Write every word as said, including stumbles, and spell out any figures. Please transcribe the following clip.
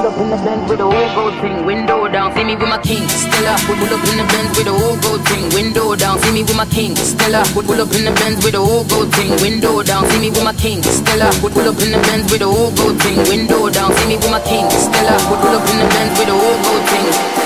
pull up in the Benz with a whole gold thing, window down. See me with my king, Stella. Pull up in the Benz with a whole gold thing, window down. See me with my king, Stella. Pull up in the Benz with a whole gold thing, window down. See me with my king, Stella. Pull up in the Benz with a whole gold thing, window down. See me with my king, Stella. Pull up in the Benz with a whole gold thing.